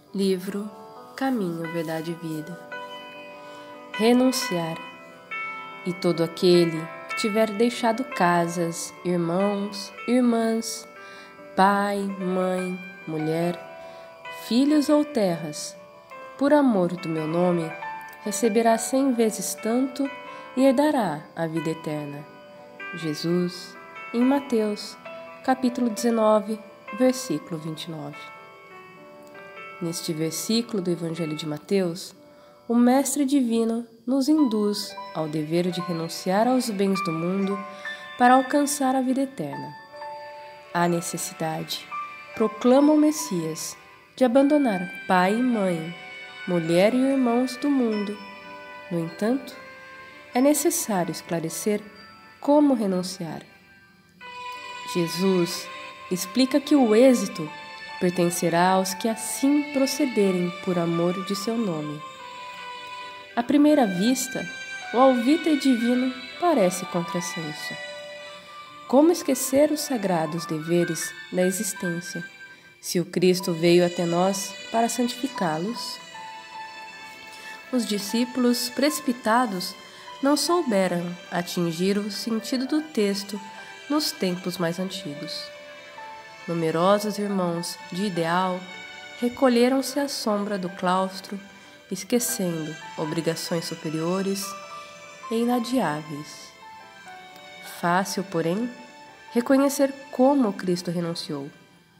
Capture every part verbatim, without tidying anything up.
Livro Caminho, Verdade e Vida. Renunciar. E todo aquele que tiver deixado casas, irmãos, irmãs, pai, mãe, mulher, filhos ou terras, por amor do meu nome, receberá cem vezes tanto e herdará a vida eterna. Jesus, em Mateus, capítulo dezenove, versículo vinte e nove. Neste versículo do Evangelho de Mateus, o Mestre Divino nos induz ao dever de renunciar aos bens do mundo para alcançar a vida eterna. Há necessidade, proclama o Messias, de abandonar pai e mãe, mulher e irmãos do mundo. No entanto, é necessário esclarecer como renunciar. Jesus explica que o êxito pertencerá aos que assim procederem por amor de seu nome. À primeira vista, o alvitre divino parece contrassenso. Como esquecer os sagrados deveres da existência, se o Cristo veio até nós para santificá-los? Os discípulos precipitados não souberam atingir o sentido do texto nos tempos mais antigos. Numerosos irmãos de ideal recolheram-se à sombra do claustro, esquecendo obrigações superiores e inadiáveis. Fácil, porém, reconhecer como Cristo renunciou.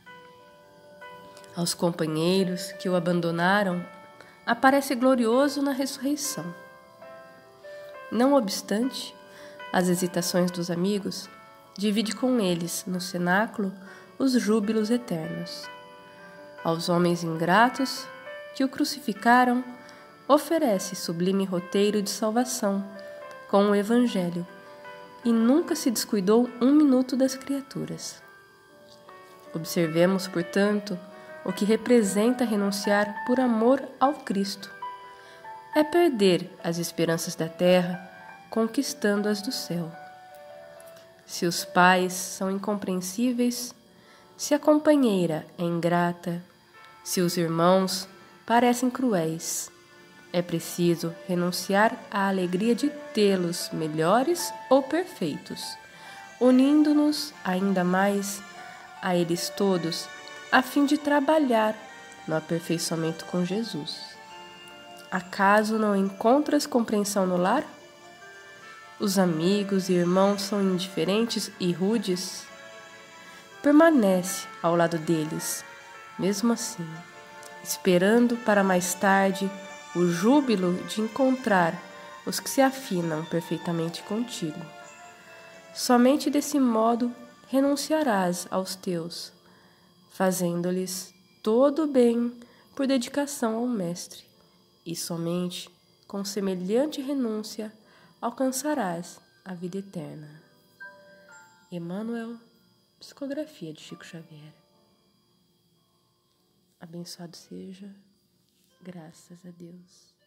Aos companheiros que o abandonaram, aparece glorioso na ressurreição. Não obstante as hesitações dos amigos, divide com eles, no cenáculo, os júbilos eternos. Aos homens ingratos que o crucificaram, oferece sublime roteiro de salvação com o Evangelho e nunca se descuidou um minuto das criaturas. Observemos, portanto, o que representa renunciar por amor ao Cristo. É perder as esperanças da terra, conquistando as do céu. Se os pais são incompreensíveis, se a companheira é ingrata, se os irmãos parecem cruéis, é preciso renunciar à alegria de tê-los melhores ou perfeitos, unindo-nos ainda mais a eles todos, a fim de trabalhar no aperfeiçoamento com Jesus. Acaso não encontras compreensão no lar? Os amigos e irmãos são indiferentes e rudes? Permanece ao lado deles, mesmo assim, esperando para mais tarde o júbilo de encontrar os que se afinam perfeitamente contigo. Somente desse modo renunciarás aos teus, fazendo-lhes todo o bem por dedicação ao Mestre, e somente com semelhante renúncia alcançarás a vida eterna. Emmanuel, Psicografia de Chico Xavier. Abençoado seja, graças a Deus.